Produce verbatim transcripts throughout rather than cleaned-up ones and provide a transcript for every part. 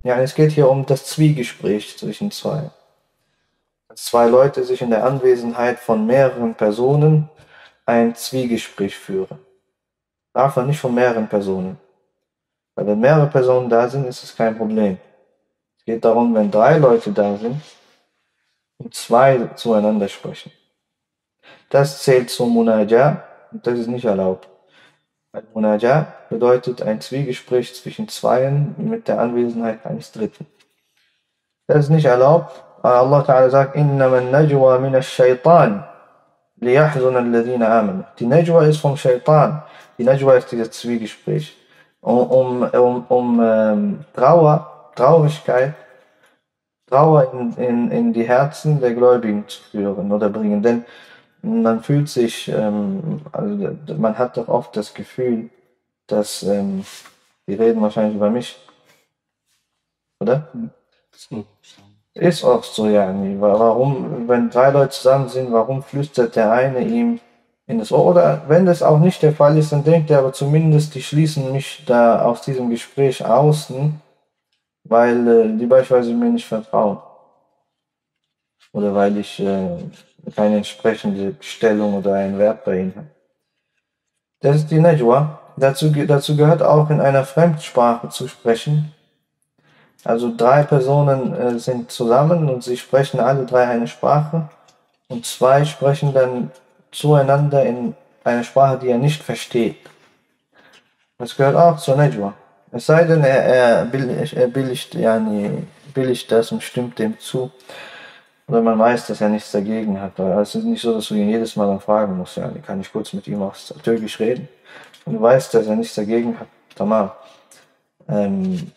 Ja, es geht hier um das Zwiegespräch zwischen zwei. Dass zwei Leute sich in der Anwesenheit von mehreren Personen ein Zwiegespräch führen. Davon nicht von mehreren Personen. Weil wenn mehrere Personen da sind, ist es kein Problem. Es geht darum, wenn drei Leute da sind und zwei zueinander sprechen. Das zählt zum Munaja und das ist nicht erlaubt. Weil Munaja bedeutet ein Zwiegespräch zwischen Zweien mit der Anwesenheit eines Dritten. Das ist nicht erlaubt. Allah Ta'ala sagt, إِنَّمَا النَّجْوَى مِنَ الشَّيْطَانِ لِيَحْزُنَ الَّذِينَ آمَنُوا. Die Najwa ist vom Shaitan. Die Najwa ist dieses Zwiegespräch. Um, um, um, um ähm, Trauer, Traurigkeit, Trauer in, in, in die Herzen der Gläubigen zu führen oder bringen. Denn man fühlt sich, ähm, also man hat doch oft das Gefühl, dass, ähm, die reden wahrscheinlich über mich, oder? Ist auch so, ja. Warum, wenn drei Leute zusammen sind, warum flüstert der eine ihm in das Ohr? Oder wenn das auch nicht der Fall ist, dann denkt er aber zumindest, die schließen mich da aus diesem Gespräch außen, weil äh, die beispielsweise mir nicht vertrauen. Oder weil ich äh, keine entsprechende Stellung oder einen Wert bei ihnen habe. Das ist die Najwa. Dazu, dazu gehört auch, in einer Fremdsprache zu sprechen. Also drei Personen äh, sind zusammen und sie sprechen alle drei eine Sprache. Und zwei sprechen dann zueinander in einer Sprache, die er nicht versteht. Das gehört auch zur Najwa. Es sei denn, er, er, billigt, er billigt, yani, billigt das und stimmt dem zu. Oder man weiß, dass er nichts dagegen hat. Aber es ist nicht so, dass du ihn jedes Mal dann fragen musst, ja, kann ich kurz mit ihm auf Türkisch reden? Und du weißt, dass er nichts dagegen hat. Tamam. Ähm,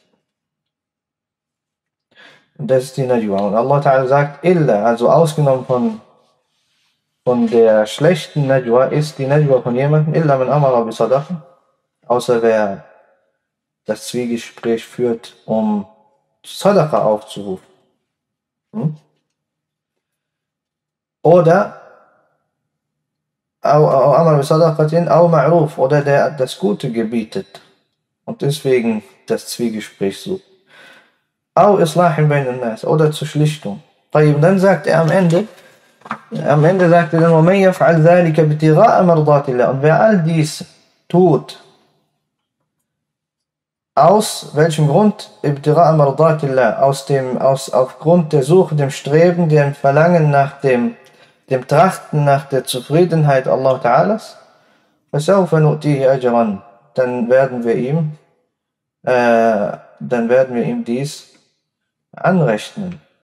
das ist die Najwa. Und Allah Ta'ala sagt, illa, also ausgenommen von, von der schlechten Najwa, ist die Najwa von jemandem, illa man amara bi sadaqa, außer wer das Zwiegespräch führt, um Sadaqa aufzurufen. Hm? Oder oder der das Gute gebietet und deswegen das Zwiegespräch sucht. Oder zur Schlichtung. Dann sagt er am Ende, am Ende sagt er dann, und wer all dies tut, aus welchem Grund? Aus dem, aus, aufgrund der Suche, dem Streben, dem Verlangen nach dem dem Trachten nach der Zufriedenheit Allah Ta'alas, dann werden wir ihm, äh, dann werden wir ihm dies anrechnen.